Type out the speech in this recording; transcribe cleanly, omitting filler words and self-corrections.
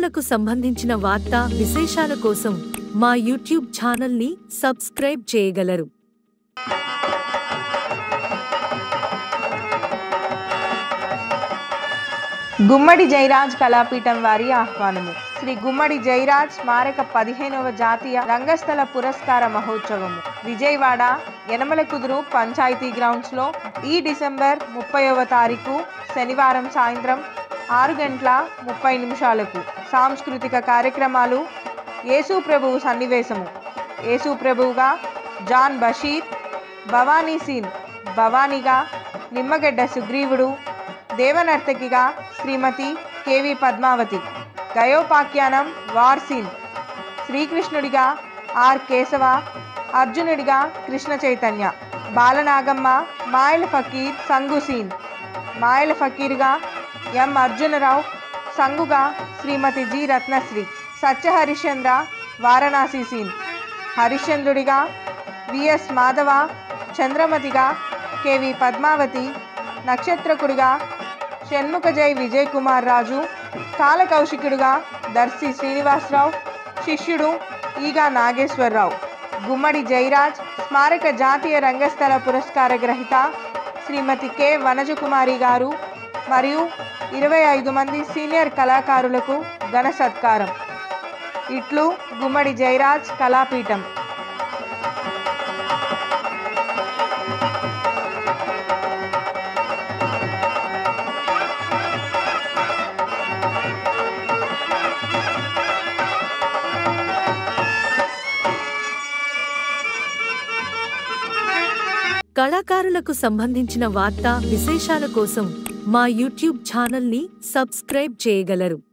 కళాకారులకు సంబంధించిన వార్తా విశేషాల కోసం మా యూట్యూబ్ ఛానల్ని సబ్స్క్రైబ్ చేయగలరు. గుమ్మడి జయరాజ్ కళాపీఠం వారి ఆహ్వానము. శ్రీ గుమ్మడి జయరాజ్ స్మారక 15వ జాతీయ రంగస్థల పురస్కార మహోత్సవము విజయవాడ యనమల కుదురు పంచాయతీ గ్రౌండ్స్ లో ఈ డిసెంబర్ 30వ తారీఖు శనివారం సాయంత్రం 6:30 సాంస్కృతిక కార్యక్రమాలు. యేసు ప్రభువు సన్నివేశము. యేసు ప్రభువుగా జాన్ బషీర్, భవానీ సీన్ భవానీగా నిమ్మగడ్డ సుగ్రీవుడు, దేవనర్తకిగా Shrimati KV Padmavathi, Gayopakhyanam war scene, శ్రీకృష్ణుడిగా ఆర్ కేశవ, అర్జునుడిగా కృష్ణ చైతన్య, బాలనాగమ్మ మాయల ఫకీర్ సంగు సీన్, మాయల ఫకీరుగా ఎం అర్జునరావు, సంగుగా శ్రీమతి జి రత్నశ్రీ, సత్య హరిశ్చంద్ర వారణాసి సీన్, హరిశ్చంద్రుడిగా విఎస్ మాధవ, చంద్రమతిగా కెవి పద్మావతి, నక్షత్రకుడిగా షణ్ముఖజై విజయ్ కుమార్ రాజు, కాలకౌశికుడుగా దర్శి శ్రీనివాసరావు, శిష్యుడు ఈగా నాగేశ్వరరావు. గుమ్మడి జయరాజ్ స్మారక జాతీయ రంగస్థల పురస్కార గ్రహీత శ్రీమతి కె వనజకుమారి గారు మరియు 25 మంది సీనియర్ కళాకారులకు ఘన సత్కారం. ఇట్లు గుమ్మడి జయరాజ్ కళాపీఠం. కళాకారులకు సంబంధించిన వార్తా విశేషాల కోసం మా యూట్యూబ్ ఛానల్ని సబ్స్క్రైబ్ చేయగలరు.